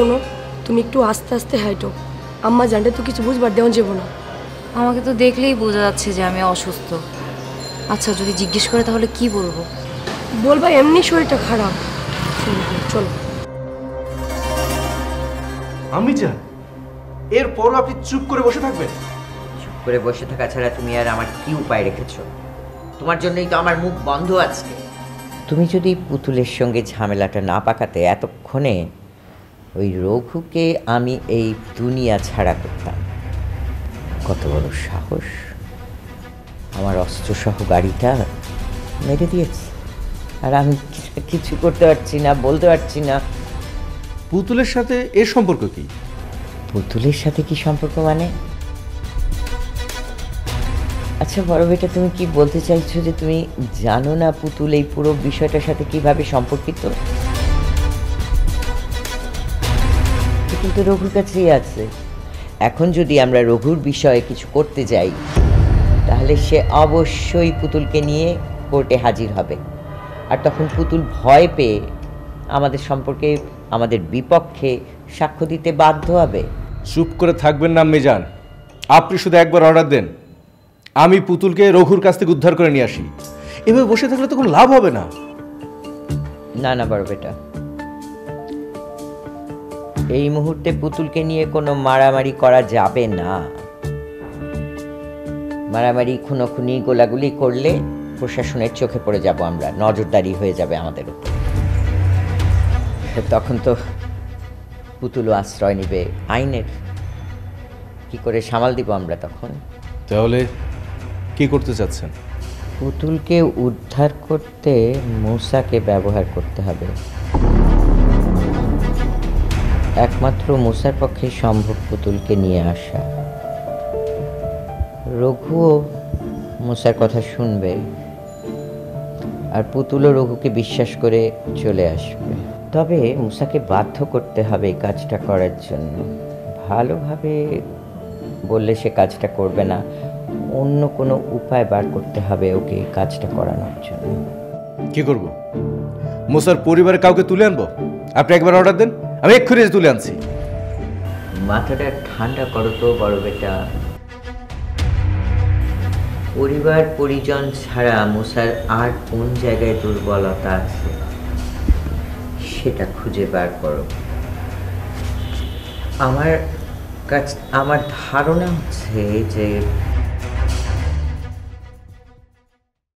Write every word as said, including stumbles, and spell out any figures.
শোনো, তুমি একটু আস্তে আস্তে হাইটো। আম্মা জানলে তো কিছু বুঝবার দেওয়া যাবো না। আমাকে তো দেখলেই বোঝা যাচ্ছে যে আমি অসুস্থ। আচ্ছা, যদি জিজ্ঞেস করে তাহলে কি বলবো? বলবা এমনি শরীরটা খারাপ। চলো। আমি যা এরপর আপনি চুপ করে বসে থাকবেন? চুপ করে বসে থাকা ছাড়া তুমি আর আমার কি উপায় রেখেছো? তোমার জন্যই তো আমার মুখ বন্ধ আজকে। তুমি যদি পুতুলের সঙ্গে ঝামেলাটা না পাকাতে এতক্ষণে ওই রঘুকে আমি এই দুনিয়া ছাড়া করতাম। কত বড় সাহস! আমার অস্ত্রসহ গাড়িটা মেরে দিয়েছে, আর আমি কিছু করতে পারছি না, বলতে পারছি না। পুতুলের সাথে এর সম্পর্ক কি? পুতুলের সাথে কি সম্পর্ক মানে? আচ্ছা বড় বেটা, তুমি কি বলতে চাইছো যে তুমি জানো না পুতুল এই পুরো বিষয়টার সাথে কিভাবে সম্পর্কিত? পুতুল তো রঘুর কাছেই আছে। এখন যদি আমরা রঘুর বিষয়ে কিছু করতে যাই তাহলে সে অবশ্যই পুতুলকে নিয়ে কোর্টে হাজির হবে, আর তখন পুতুল ভয় পেয়ে আমাদের সম্পর্কে আমাদের বিপক্ষে সাক্ষ্য দিতে বাধ্য হবে। চুপ করে থাকবেন না মিজান। আপনি শুধু একবার অর্ডার দেন, আমি পুতুলকে রঘুর কাছ থেকে উদ্ধার করে নিয়ে আসি। এভাবে বসে থাকলে তো কোনো লাভ হবে না। না না বড় বেটা, এই মুহূর্তে পুতুলকে নিয়ে কোনো মারামারি করা যাবে না। মারামারি, খুনোখুনি, গোলাগুলি করলে প্রশাসনের চোখে পড়ে যাব আমরা, নজরদারি হয়ে যাবে আমাদের উপর। তখন তো পুতুলও আশ্রয় নিবে আইনের। কি করে সামাল দিব আমরা তখন? তাহলে কি করতে চাচ্ছেন? পুতুলকে উদ্ধার করতে মূসাকে ব্যবহার করতে হবে। একমাত্র মূসার পক্ষে সম্ভব পুতুলকে নিয়ে আসা। রঘুও মূসার কথা শুনবে, আর পুতুলও রঘুকে বিশ্বাস করে চলে আসবে। তবে মূসাকে বাধ্য করতে হবে এই কাজটা করার জন্য। ভালোভাবে বললে সে কাজটা করবে না, অন্য কোনো উপায় বার করতে হবে ওকে এই কাজটা করানোর জন্য। কি করব? মূসার পরিবারে কাউকে তুলে আনবো? আপনি একবার অর্ডার দেন, আমি এক্ষুনি তুলে আনছি। মাথাটা ঠান্ডা করো তো বড় বেটা। পরিবার পরিজন ছাড়া মূসার আর কোন জায়গায় দুর্বলতা আছে সেটা খুঁজে বার করো। আমার কাছে আমার ধারণা হচ্ছে যে